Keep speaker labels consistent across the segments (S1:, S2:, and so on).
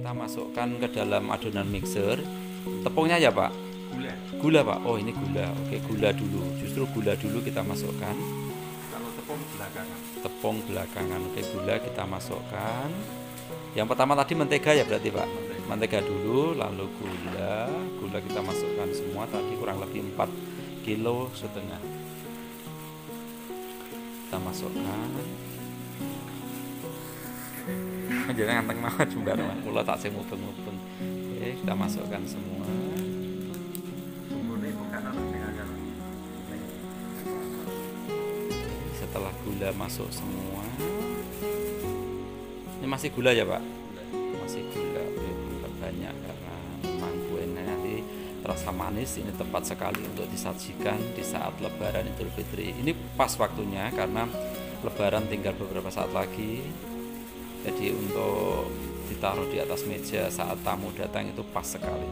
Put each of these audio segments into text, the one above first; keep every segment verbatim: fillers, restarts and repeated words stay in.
S1: kita masukkan ke dalam adonan mixer. Tepungnya ya Pak?
S2: Gula.
S1: Gula Pak. Oh ini gula. Oke, gula dulu. Justru gula dulu kita masukkan.
S2: Kalau tepung belakangan.
S1: Tepung belakangan. Oke, gula kita masukkan. Yang pertama tadi mentega ya berarti Pak?
S2: Mentega.
S1: Mentega dulu, lalu gula. Gula kita masukkan semua tadi kurang lebih empat kilo setengah. Kita masukkan. Jadi nganteng banget sembarang. Mula tak sih mubeng-mubeng. Oke, kita masukkan semua. Setelah gula masuk semua, ini masih gula ya Pak? Masih gula, oke, gula banyak karena memang kuenya nanti terasa manis. Ini tepat sekali untuk disajikan di saat Lebaran Idul Fitri. Ini pas waktunya karena Lebaran tinggal beberapa saat lagi. Jadi untuk ditaruh di atas meja saat tamu datang itu pas sekali.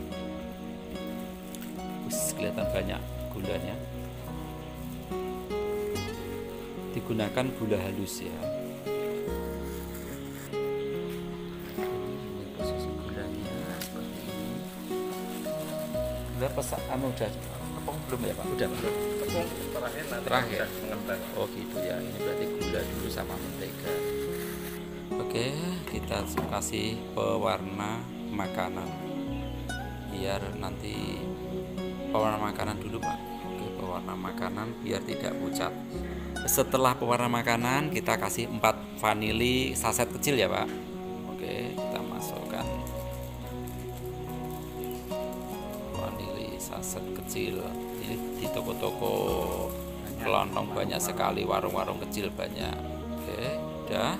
S1: Wih, kelihatan banyak gulanya. Digunakan gula halus ya. Ini posisi gulanya seperti ini. Gula pesak anu udah tepung belum ya Pak? Udah Pak.
S2: Tepung terakhir nanti
S1: Terakhir.
S2: udah mengembang.
S1: Oh gitu ya. Ini berarti gula dulu sama mentega. Oke, kita kasih pewarna makanan biar nanti pewarna makanan dulu Pak. Oke, pewarna makanan biar tidak pucat. Setelah pewarna makanan kita kasih empat vanili saset kecil ya Pak. Oke, kita masukkan vanili saset kecil. Ini di toko-toko kelontong banyak sekali, warung-warung kecil banyak. Oke, udah.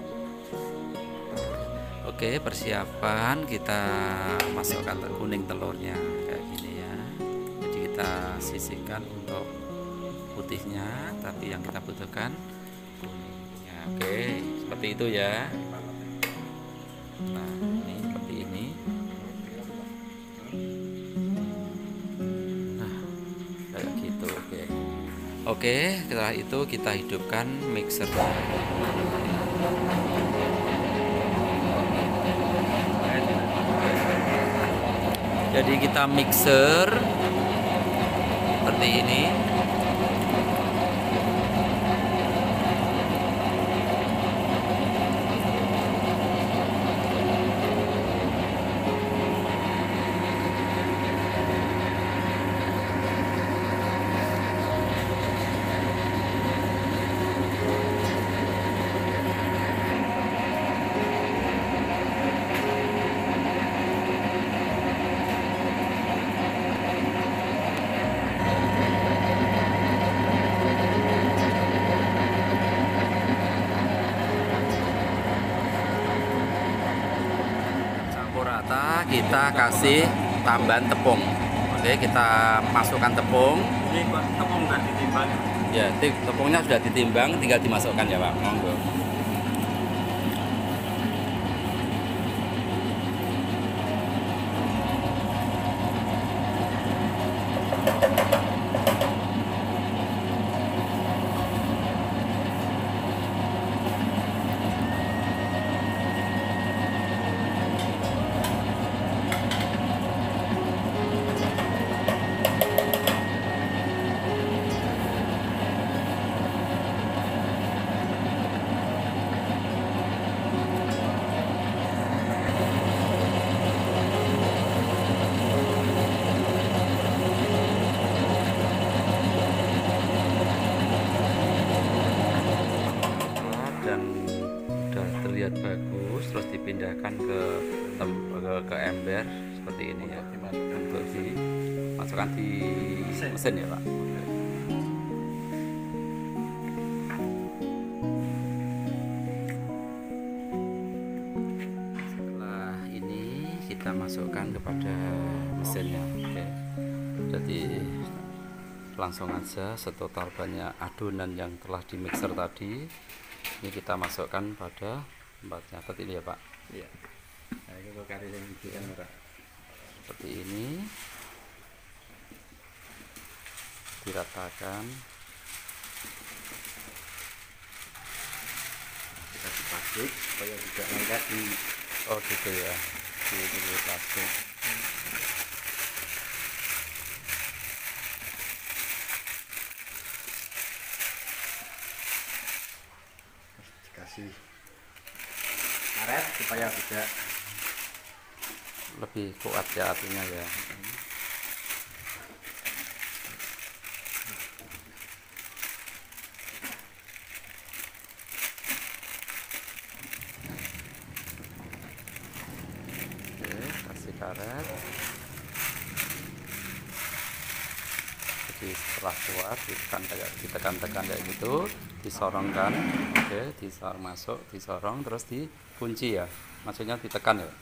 S1: Oke, persiapan kita masukkan kuning telurnya kayak gini ya. Jadi kita sisihkan untuk putihnya, tapi yang kita butuhkan kuningnya. Oke, seperti itu ya. Nah, ini seperti ini. Nah, kayak gitu. Oke. Oke, setelah itu kita hidupkan mixernya. Jadi kita mixer seperti ini. Rata kita kasih tambahan tepung. Oke, kita masukkan tepung.
S2: Ini tepung udah ditimbang.
S1: Ya, tepungnya sudah ditimbang, tinggal dimasukkan ya Pak. Monggo. Terlihat bagus, terus dipindahkan ke ke, ke ember seperti ini ya. Untuk dimasukkan di mesin ya Pak. Setelah ini kita masukkan kepada mesinnya. Oke. Jadi langsung aja setotal banyak adonan yang telah di mixer tadi ini kita masukkan pada tempatnya seperti ini ya Pak.
S2: Iya. Nah, ini kok kari yang gitu kan Pak.
S1: Seperti ini diratakan.
S2: Kita dipasuk supaya tidak lengket di
S1: Oh gitu ya, ini plastik.
S2: Dikasih karet supaya tidak
S1: Lebih kuat ya artinya ya. Oke, kasih karet. Jadi setelah kuat ditekan kayak ditekan-tekan kayak gitu, disorongkan. Oke, disorong masuk, disorong terus dikunci ya. Maksudnya ditekan ya.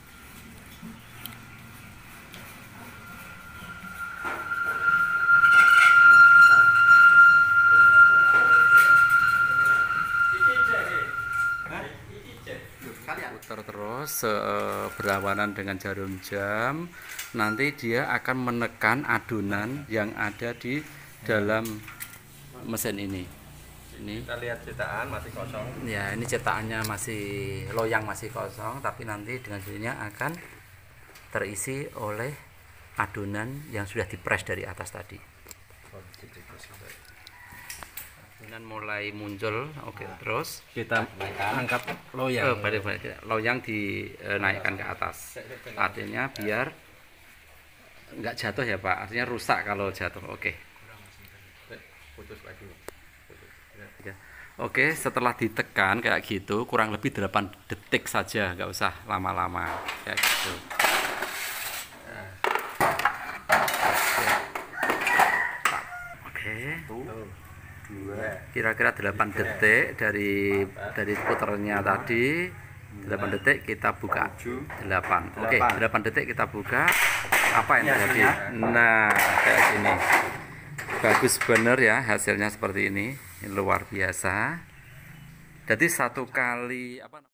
S1: Putar terus eh, berlawanan dengan jarum jam, nanti dia akan menekan adonan yang ada di dalam mesin ini. Ini
S2: kita lihat cetakan masih kosong.
S1: ya, ini cetakannya masih loyang, masih kosong, tapi nanti dengan sendirinya akan terisi oleh adonan yang sudah dipres dari atas tadi. Adonan mulai muncul, oke, terus
S2: Kita angkat loyang.
S1: Eh, balik-balik loyang dinaikkan ke atas, artinya biar nggak jatuh ya Pak, artinya rusak kalau jatuh. Oke,
S2: Putus lagi.
S1: ya. Oke, setelah ditekan kayak gitu kurang lebih delapan detik saja, nggak usah lama-lama kayak gitu. Oke, kira-kira delapan detik dari dari puternya tadi. Delapan detik kita buka. Delapan. Oke, delapan detik kita buka. Apa yang terjadi? Nah, kayak gini. Bagus bener ya hasilnya seperti ini. Ini luar biasa. Jadi satu kali apa